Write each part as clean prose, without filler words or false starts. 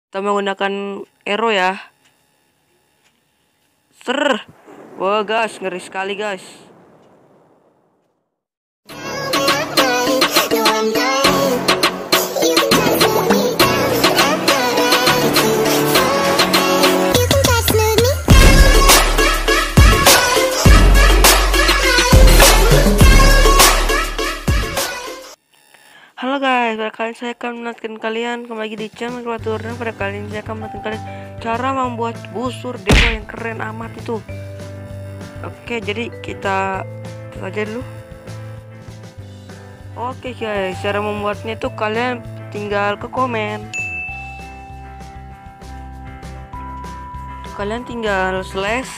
Kita menggunakan arrow ya. Wah guys, ngeri sekali guys. Halo guys, pada kali ini saya akan menonton kalian kembali lagi di channel Kreaturnya. Pada kali ini saya akan menonton kalian cara membuat busur dewa yang keren amat itu. Oke, jadi kita saja dulu. Oke guys, cara membuatnya itu kalian tinggal ke komen. Kalian tinggal slash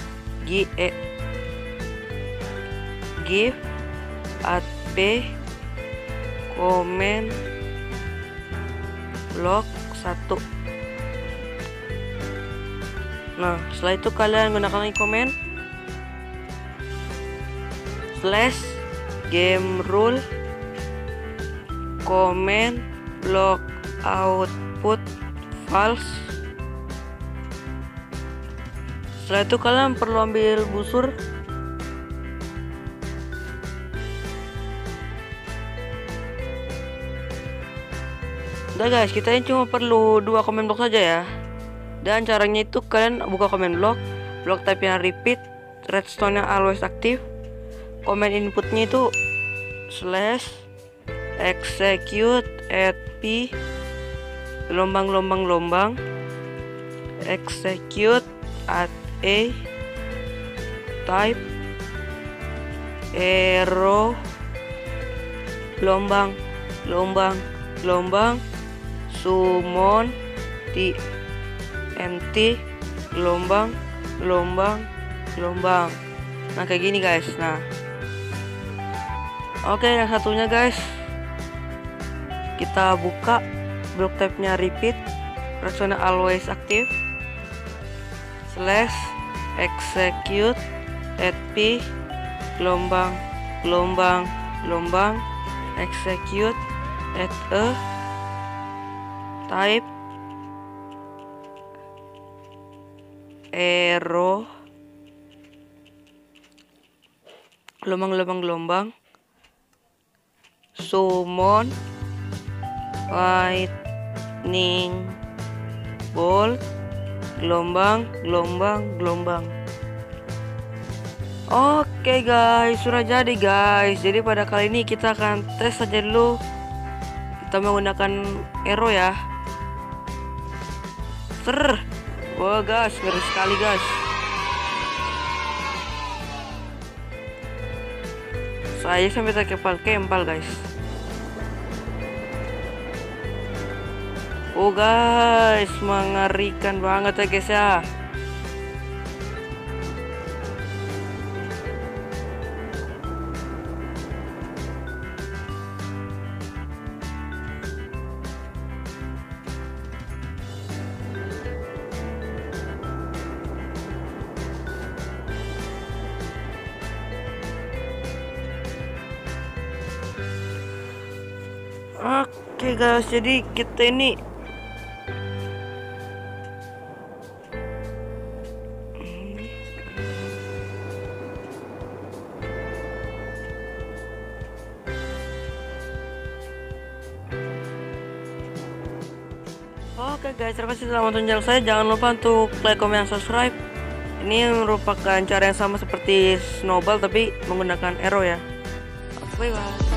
give @p komen blok 1. Nah, setelah itu kalian gunakan lagi komen slash game rule komen blok output false. Setelah itu kalian perlu ambil busur. Udah guys, kita ini cuma perlu 2 comment block saja ya. Dan caranya itu kalian buka comment block type yang repeat, redstone yang always aktif. Comment inputnya itu slash execute @p gelombang execute @a type arrow gelombang summon TNT gelombang. Nah kayak gini guys. Nah oke, yang satunya guys, kita buka block type nya repeat, redstone always aktif, slash execute @p gelombang execute @a type arrow gelombang summon lightning bolt gelombang. Oke guys, sudah jadi guys. Jadi pada kali ini kita akan tes saja dulu. Kita menggunakan arrow ya. Wah guys, ngeri sekali guys. Saya sampai terkepal guys. Oh guys, mengerikan banget ya guys ya. Oke guys, jadi kita ini oke guys, terima kasih telah menonton channel saya. Jangan lupa untuk like, comment, dan subscribe. Ini merupakan cara yang sama seperti snowball tapi menggunakan arrow ya. Bye bye.